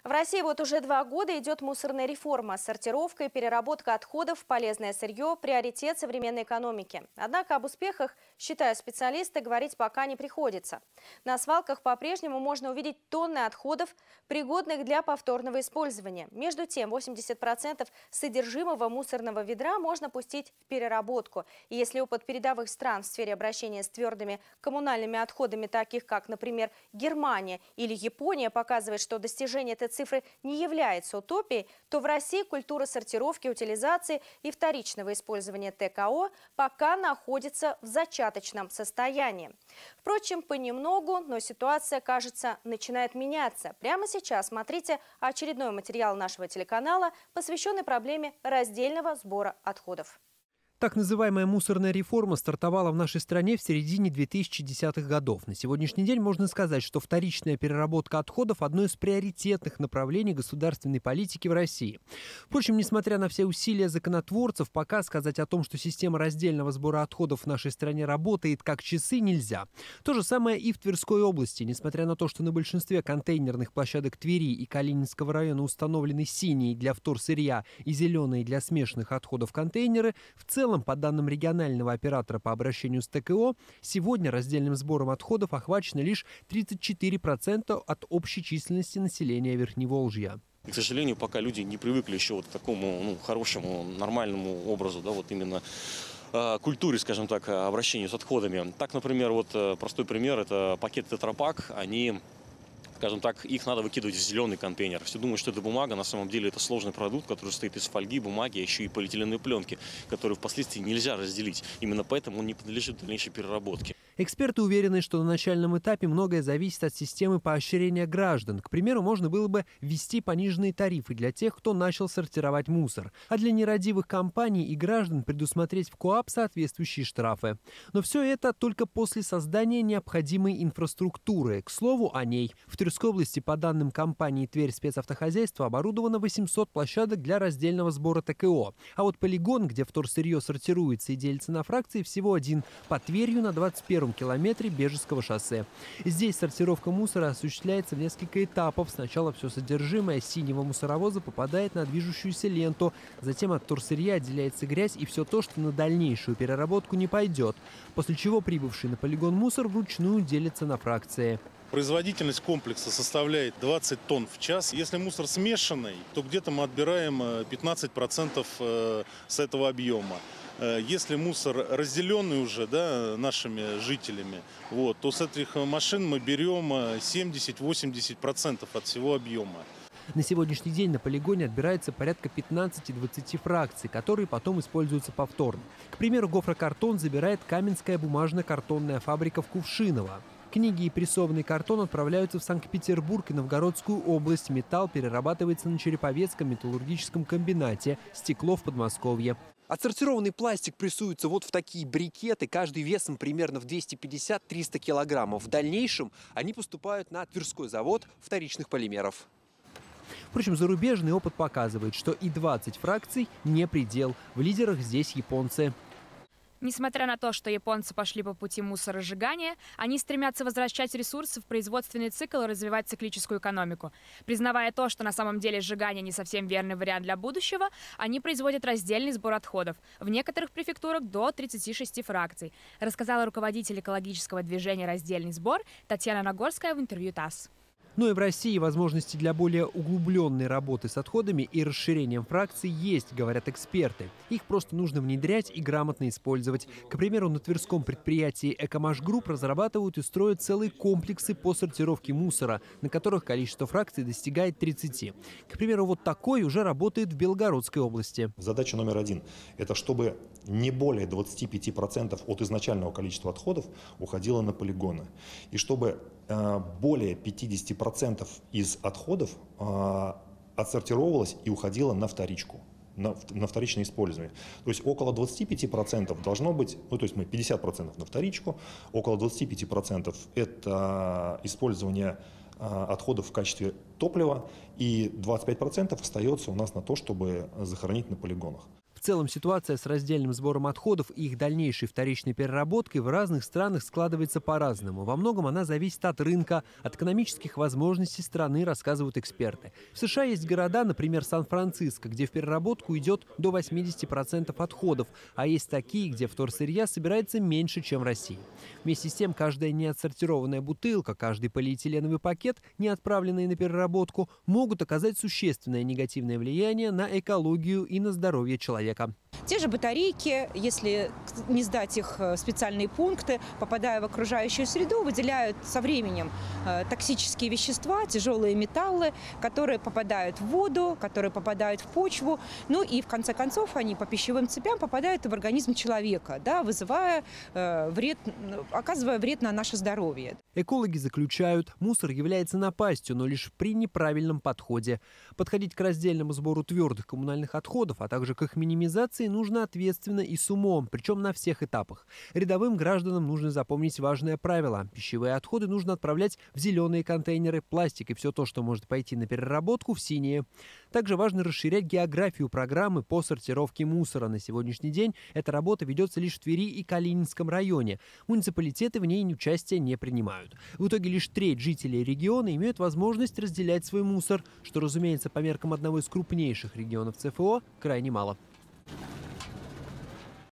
В России вот уже 2 года идет мусорная реформа. Сортировка и переработка отходов в полезное сырье – приоритет современной экономики. Однако об успехах, считают специалисты, говорить пока не приходится. На свалках по-прежнему можно увидеть тонны отходов, пригодных для повторного использования. Между тем, 80% содержимого мусорного ведра можно пустить в переработку. И если опыт передовых стран в сфере обращения с твердыми коммунальными отходами, таких как, например, Германия или Япония, показывает, что достижение этой цифры не является утопией, то в России культура сортировки, утилизации и вторичного использования ТКО пока находится в зачаточном состоянии. Впрочем, понемногу, но ситуация, кажется, начинает меняться. Прямо сейчас смотрите очередной материал нашего телеканала, посвященный проблеме раздельного сбора отходов. Так называемая мусорная реформа стартовала в нашей стране в середине 2010-х годов. На сегодняшний день можно сказать, что вторичная переработка отходов – одно из приоритетных направлений государственной политики в России. Впрочем, несмотря на все усилия законотворцев, пока сказать о том, что система раздельного сбора отходов в нашей стране работает как часы, нельзя. То же самое и в Тверской области. Несмотря на то, что на большинстве контейнерных площадок Твери и Калининского района установлены синие для вторсырья и зеленые для смешанных отходов контейнеры, в целом, по данным регионального оператора по обращению с ТКО, сегодня раздельным сбором отходов охвачено лишь 34% от общей численности населения Верхневолжья. И, к сожалению, пока люди не привыкли еще вот к такому хорошему, нормальному образу, да, вот именно культуре, скажем так, обращению с отходами. Так, например, вот простой пример, это пакет Тетрапак, они, скажем так, их надо выкидывать в зеленый контейнер. Все думают, что это бумага, на самом деле это сложный продукт, который состоит из фольги, бумаги, а еще и полиэтиленовой пленки, которую впоследствии нельзя разделить. Именно поэтому он не подлежит дальнейшей переработке. Эксперты уверены, что на начальном этапе многое зависит от системы поощрения граждан. К примеру, можно было бы ввести пониженные тарифы для тех, кто начал сортировать мусор, а для нерадивых компаний и граждан предусмотреть в КоАП соответствующие штрафы. Но все это только после создания необходимой инфраструктуры. К слову о ней. В Тверской области, по данным компании «Тверь спецавтохозяйство», оборудовано 800 площадок для раздельного сбора ТКО. А вот полигон, где вторсырье сортируется и делится на фракции, всего один – по Тверью на 21 километре Бежецкого шоссе. Здесь сортировка мусора осуществляется в несколько этапов. Сначала все содержимое синего мусоровоза попадает на движущуюся ленту. Затем от вторсырья отделяется грязь и все то, что на дальнейшую переработку не пойдет. После чего прибывший на полигон мусор вручную делится на фракции. Производительность комплекса составляет 20 тонн в час. Если мусор смешанный, то где-то мы отбираем 15% с этого объема. Если мусор разделенный уже, да, нашими жителями, то с этих машин мы берем 70-80% от всего объема. На сегодняшний день на полигоне отбирается порядка 15-20 фракций, которые потом используются повторно. К примеру, гофрокартон забирает Каменская бумажно-картонная фабрика в Кувшиново. Книги и прессованный картон отправляются в Санкт-Петербург и Новгородскую область. Металл перерабатывается на Череповецком металлургическом комбинате, стекло в Подмосковье. Отсортированный пластик прессуется вот в такие брикеты, каждый весом примерно в 250-300 килограммов. В дальнейшем они поступают на Тверской завод вторичных полимеров. Впрочем, зарубежный опыт показывает, что и 20 фракций не предел. В лидерах здесь японцы. Несмотря на то, что японцы пошли по пути мусоросжигания, они стремятся возвращать ресурсы в производственный цикл и развивать циклическую экономику. Признавая то, что на самом деле сжигание не совсем верный вариант для будущего, они производят раздельный сбор отходов. В некоторых префектурах до 36 фракций, рассказала руководитель экологического движения «Раздельный сбор» Татьяна Нагорская в интервью ТАСС. Но и в России возможности для более углубленной работы с отходами и расширением фракций есть, говорят эксперты. Их просто нужно внедрять и грамотно использовать. К примеру, на тверском предприятии «Экомаш-групп» разрабатывают и строят целые комплексы по сортировке мусора, на которых количество фракций достигает 30. К примеру, вот такой уже работает в Белгородской области. Задача номер один – это чтобы не более 25% от изначального количества отходов уходило на полигоны. И чтобы более 50% из отходов отсортировалось и уходило на вторичку, на вторичное использование. То есть около 25% должно быть, то есть мы 50% на вторичку, около 25% это использование отходов в качестве топлива, и 25% остается у нас на то, чтобы захоронить на полигонах. В целом ситуация с раздельным сбором отходов и их дальнейшей вторичной переработкой в разных странах складывается по-разному. Во многом она зависит от рынка, от экономических возможностей страны, рассказывают эксперты. В США есть города, например, Сан-Франциско, где в переработку идет до 80% отходов, а есть такие, где вторсырья собирается меньше, чем в России. Вместе с тем, каждая неотсортированная бутылка, каждый полиэтиленовый пакет, не отправленный на переработку, могут оказать существенное негативное влияние на экологию и на здоровье человека. Те же батарейки, если не сдать их в специальные пункты, попадая в окружающую среду, выделяют со временем токсические вещества, тяжелые металлы, которые попадают в воду, которые попадают в почву. Ну и в конце концов они по пищевым цепям попадают в организм человека, да, оказывая вред на наше здоровье. Экологи заключают, мусор является напастью, но лишь при неправильном подходе. Подходить к раздельному сбору твердых коммунальных отходов, а также к их минимизации нужно ответственно и с умом, причем на всех этапах. Рядовым гражданам нужно запомнить важное правило. Пищевые отходы нужно отправлять в зеленые контейнеры, пластик и все то, что может пойти на переработку, в синие. Также важно расширять географию программы по сортировке мусора. На сегодняшний день эта работа ведется лишь в Твери и Калининском районе. Муниципалитеты в ней участия не принимают. В итоге лишь треть жителей региона имеют возможность разделять свой мусор, что, разумеется, по меркам одного из крупнейших регионов ЦФО крайне мало.